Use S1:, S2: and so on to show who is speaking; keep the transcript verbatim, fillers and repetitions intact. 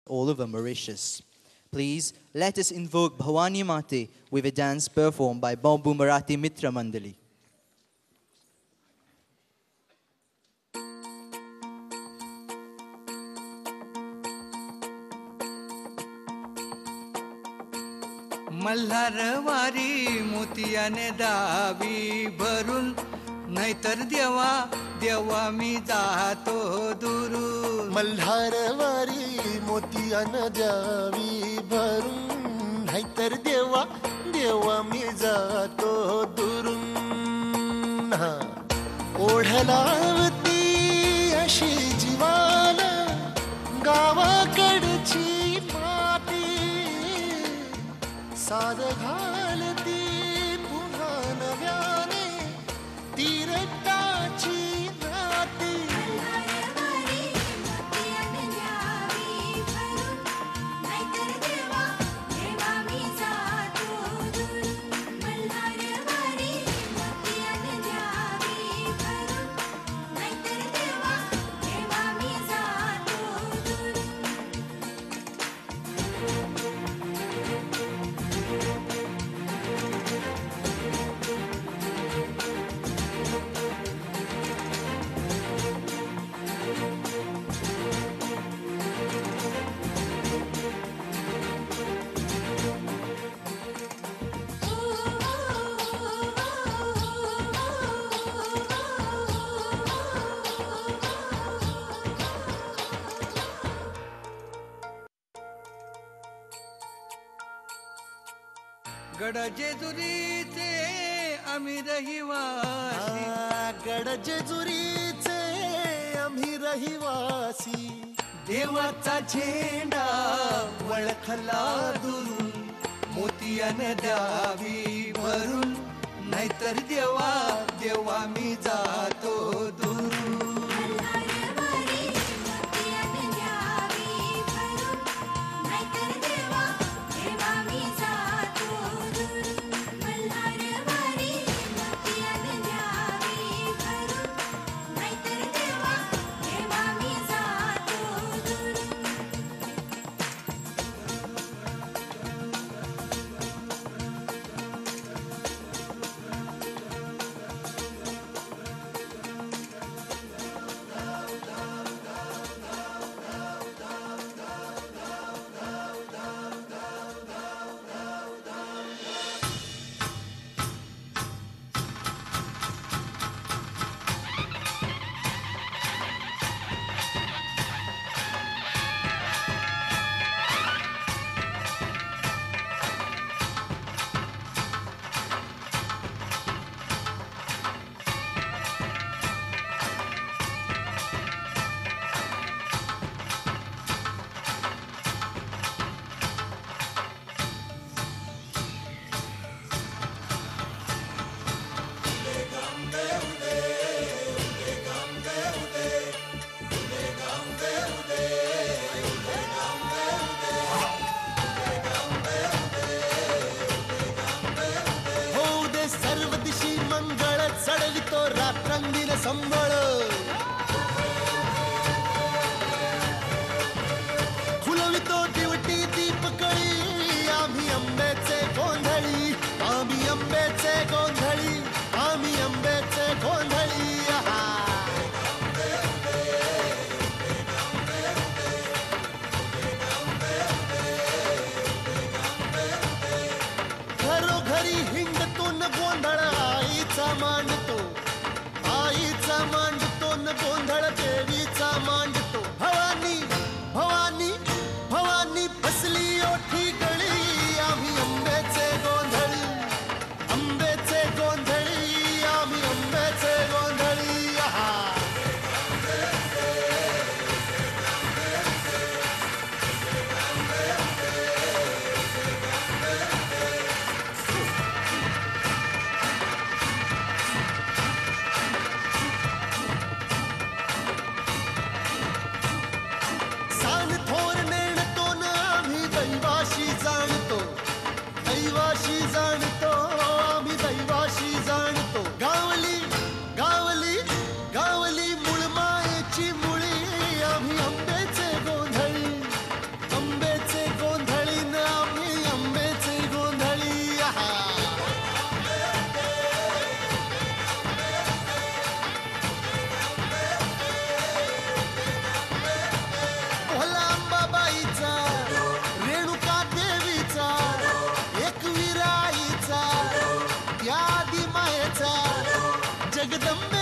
S1: all over Mauritius. Please let us invoke Bhavani Mate with a dance performed by Bambu Marathi Mitra Mandali.
S2: मल्हारवारी मोतियाने दावी भरून नाहीतर देवा देवा मी जातो दुरून
S3: मल्हारवारी मोतियाने द्यावी भरून नाहीतर देवा देवा मी जातो दुरून ओढलावती अशी जीवाला गावाकडची साद घालती पुन्हा नव्याने तीरटाची नाती
S2: गड जेजुरीचे आम्ही रहिवासी
S3: गड जेजुरीचे आम्ही रहिवासी
S2: देवाचा झेंडा वळखला दुरून मोतियाने द्यावी भरून नाहीतर देवा देवा मी जातो दुरून
S3: संबळ फुलवितो दिवटी दीपकळी आम्ही आंब्याचे गोंधळी आम्ही आंब्याचे गोंधळी आम्ही आंब्याचे गोंधळी घरोघरी हिंडतो न गोंधळ आईचा मांडतो आईचा जगदंबे